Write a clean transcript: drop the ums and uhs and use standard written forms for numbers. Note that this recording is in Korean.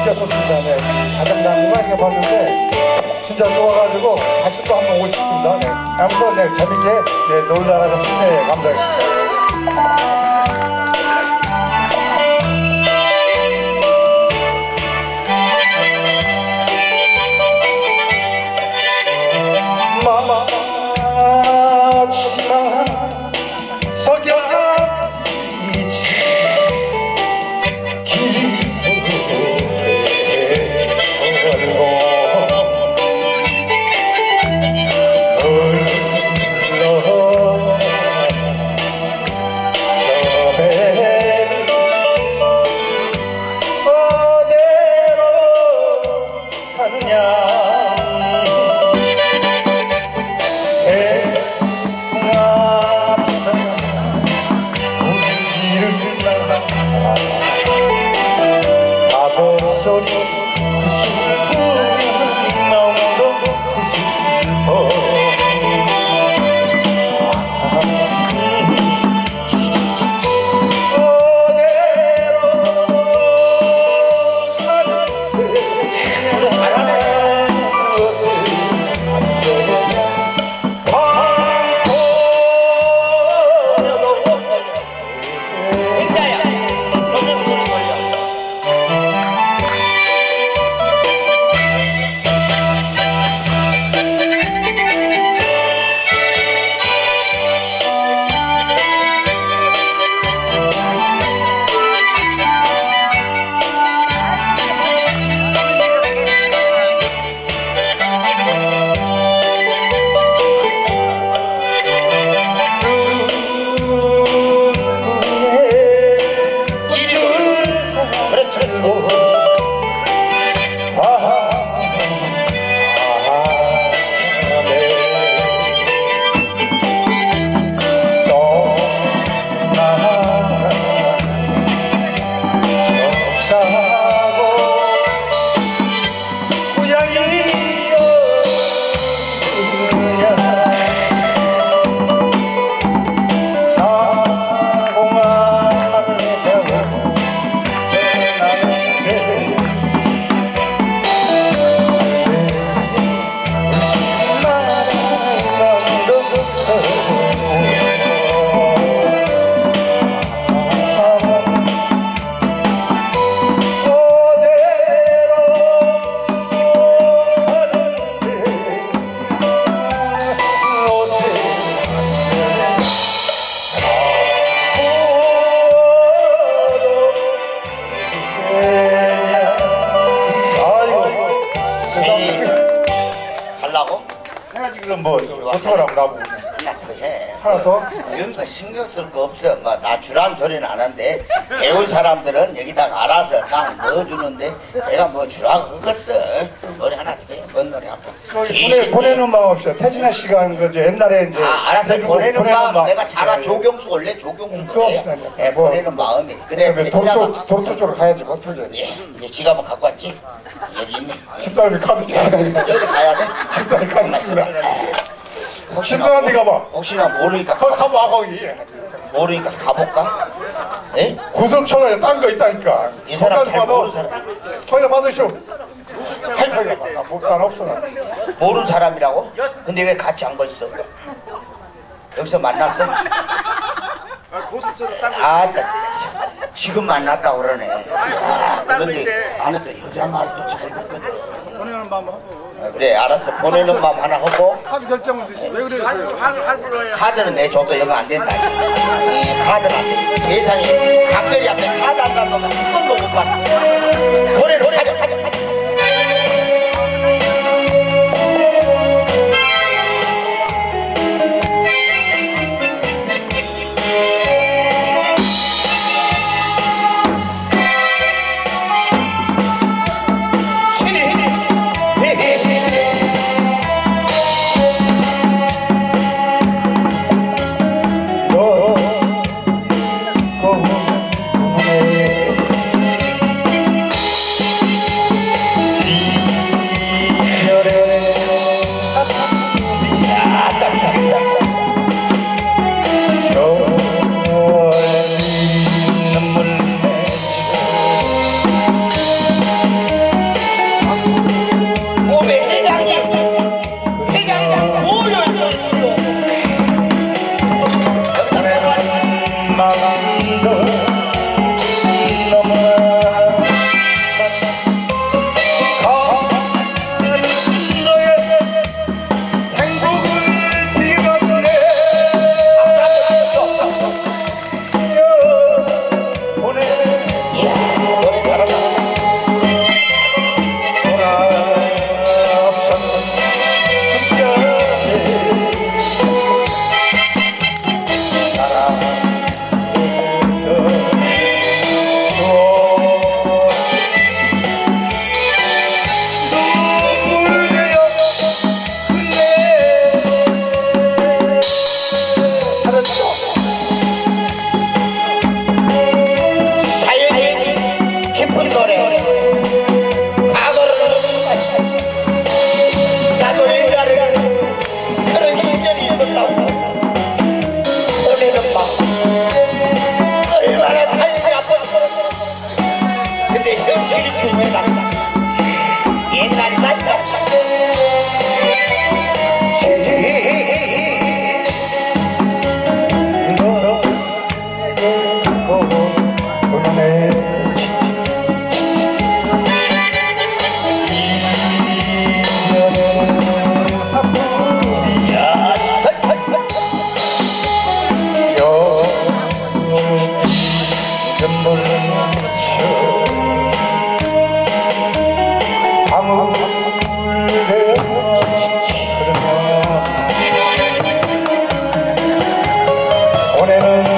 느꼈었습니다. 네. 가장 궁금하게 봤는데 진짜 좋아가지고 다시 또 한번 오고 싶습니다. 네. 아무튼 네, 재밌게 네, 놀다 가셨습니다. 네, 감사했습니다. 마지막 석양이지 기쁘게 걸고 흘러 저배는 어디로 가느냐 소리 그 슬픈 마음도 그 슬퍼 뭐 어떡하라고 나보고 하나 더? 이런 거 신경 쓸 거 없어. 뭐 나 주란 소리는 안 하는데 배운 사람들은 여기다가 알아서 딱 넣어주는데 내가 뭐 주라고 그겠어. 노래 하나 더 해. 뭔 노래 할까? 보내는 마음 없어요. 태진아 씨가 한 거 옛날에 이제 알아서 보내는 마음. 내가 잘하 조경수 원래 조경수 노래. 뭐 보내는 마음이. 그래 도로 쪽으로 가야지 뭐 어떻게. 이제 지가 뭐 갖고 왔지? 여기 있네. 집사람이 카드 줘. 저기 가야 돼? 집사람이 카드 주라. 집사람한테 가봐. 혹시나 모르니까 거기 가봐 거기. 모르니까 가볼까? 에? 고속천에 딴 거 있다니까. 이 사람 잘 모르는 사람. 거기다 받으시오. 난 없어. 모르는 사람이라고? 근데 왜 같이 안 거있어? 여기서 만났어? 지금 만났다고 그러네. 그런데 안에도 여자 말도 잘 듣거든. 보내는 마음 하고. 그래 알았어. 보내는 마음 하나 하고. 카드 결정은 되지. 왜 그랬어요? 카드는 내줘도 이거 안 된다. 이 카드는 안 돼. 세상에 각설이 앞에 카드 안 놔두면 한 번도 못 받아. 보내는 가자. 노래가 옛날이 같다. 올해는